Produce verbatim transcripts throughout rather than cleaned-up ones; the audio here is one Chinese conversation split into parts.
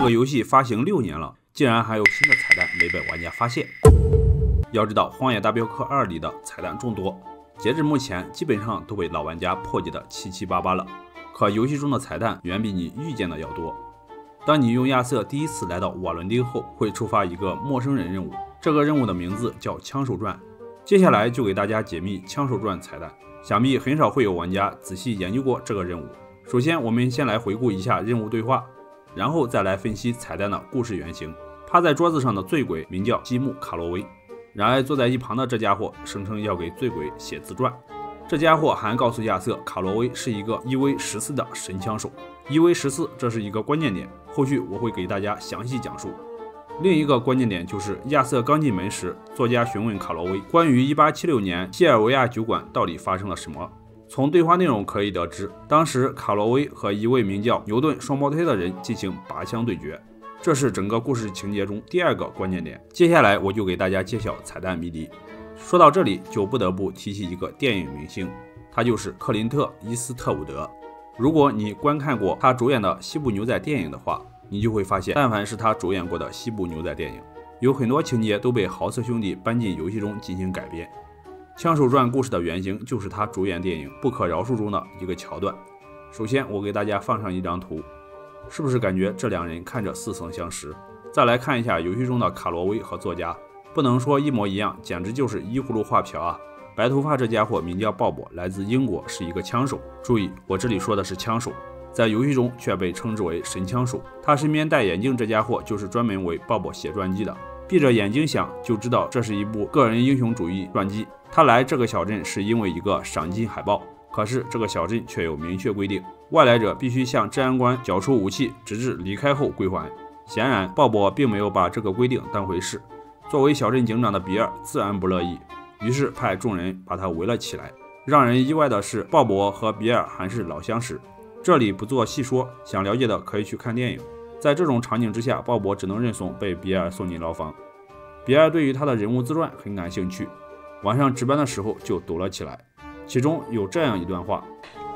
个游戏发行六年了，竟然还有新的彩蛋没被玩家发现。要知道，《荒野大镖客二》里的彩蛋众多，截至目前基本上都被老玩家破解的七七八八了。可游戏中的彩蛋远比你预见的要多。当你用亚瑟第一次来到瓦伦丁后，会触发一个陌生人任务，这个任务的名字叫枪手传。接下来就给大家解密枪手传彩蛋，想必很少会有玩家仔细研究过这个任务。首先，我们先来回顾一下任务对话，然后再来分析彩蛋的故事原型。趴在桌子上的醉鬼名叫基姆·卡洛威，然而坐在一旁的这家伙声称要给醉鬼写自传。这家伙还告诉亚瑟，卡洛威是一个 E V 十四 的神枪手。E V 十四 这是一个关键点，后续我会给大家详细讲述。另一个关键点就是亚瑟刚进门时，作家询问卡洛威关于一八七六年西尔维亚酒馆到底发生了什么。从对话内容可以得知，当时卡洛威和一位名叫牛顿双胞胎的人进行拔枪对决，这是整个故事情节中第二个关键点。接下来我就给大家揭晓彩蛋谜底。说到这里，就不得不提起一个电影明星，他就是克林特·伊斯特伍德。如果你观看过他主演的西部牛仔电影的话，你就会发现，但凡是他主演过的西部牛仔电影，有很多情节都被豪斯兄弟搬进游戏中进行改编。枪手传故事的原型就是他主演电影《不可饶恕》中的一个桥段。首先，我给大家放上一张图，是不是感觉这两人看着似曾相识？再来看一下游戏中的卡洛威和作家，不能说一模一样，简直就是依葫芦画瓢啊！白头发这家伙名叫鲍勃，来自英国，是一个枪手。注意，我这里说的是枪手，在游戏中却被称之为神枪手。他身边戴眼镜这家伙就是专门为鲍勃写传记的。闭着眼睛想就知道这是一部个人英雄主义传记。他来这个小镇是因为一个赏金海报，可是这个小镇却有明确规定，外来者必须向治安官缴出武器，直至离开后归还。显然，鲍勃并没有把这个规定当回事。作为小镇警长的比尔自然不乐意，于是派众人把他围了起来。让人意外的是，鲍勃和比尔还是老相识。这里不做细说，想了解的可以去看电影。在这种场景之下，鲍勃只能认怂，被比尔送进牢房。比尔对于他的人物自传很感兴趣，晚上值班的时候就读了起来。其中有这样一段话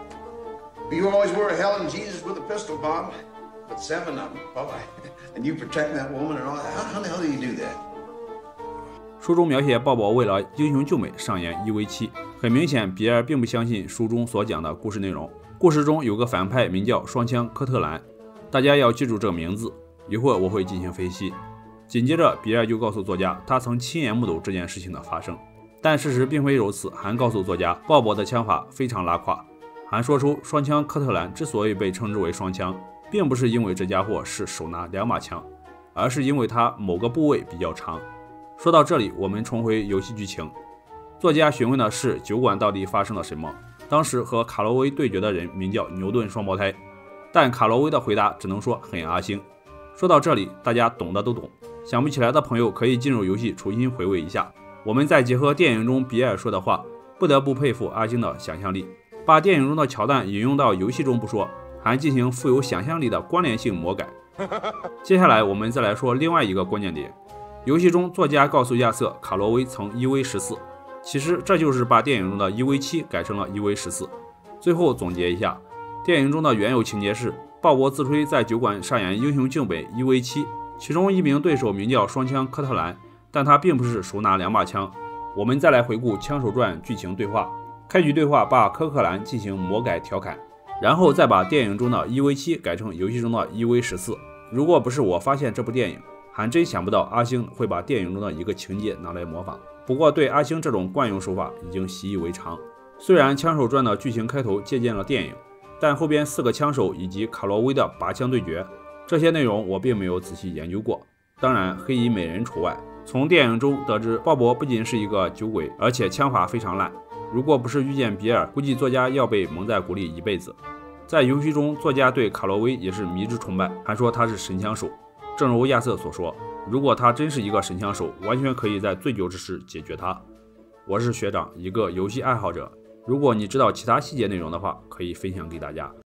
You always were a Helen Jesus with a pistol, Bob. But seven of them, Bob. And you protect that woman and all that. How, how the hell do you do that? 书中描写鲍勃为了英雄救美上演 E V 七， 很明显比尔并不相信书中所讲的故事内容。故事中有个反派名叫双枪科特兰，大家要记住这个名字，一会儿我会进行分析。紧接着比尔就告诉作家，他曾亲眼目睹这件事情的发生，但事实并非如此，还告诉作家鲍勃的枪法非常拉胯，还说出双枪科特兰之所以被称之为双枪，并不是因为这家伙是手拿两把枪，而是因为他某个部位比较长。说到这里，我们重回游戏剧情。作家询问的是酒馆到底发生了什么。当时和卡洛威对决的人名叫牛顿双胞胎，但卡洛威的回答只能说很阿星。说到这里，大家懂的都懂，想不起来的朋友可以进入游戏重新回味一下。我们再结合电影中比尔说的话，不得不佩服阿星的想象力，把电影中的桥段引用到游戏中不说，还进行富有想象力的关联性魔改。接下来我们再来说另外一个关键点。游戏中，作家告诉亚瑟，卡洛威曾 E V 十四， 其实这就是把电影中的 E V 七 改成了 E V 十四。最后总结一下，电影中的原有情节是，鲍勃自吹在酒馆上演英雄救美 E V 七， 其中一名对手名叫双枪科特兰，但他并不是手拿两把枪。我们再来回顾《枪手传》剧情对话，开局对话把科克兰进行魔改调侃，然后再把电影中的 E V 七 改成游戏中的 E V 十四。如果不是我发现这部电影，还真想不到阿星会把电影中的一个情节拿来模仿。不过对阿星这种惯用手法已经习以为常。虽然《枪手传》的剧情开头借鉴了电影，但后边四个枪手以及卡洛威的拔枪对决，这些内容我并没有仔细研究过，当然黑衣美人除外。从电影中得知，鲍勃不仅是一个酒鬼，而且枪法非常烂。如果不是遇见比尔，估计作家要被蒙在鼓里一辈子。在游戏中，作家对卡洛威也是迷之崇拜，还说他是神枪手。正如亚瑟所说，如果他真是一个神枪手，完全可以在醉酒之时解决他。我是学长，一个游戏爱好者，如果你知道其他细节内容的话，可以分享给大家。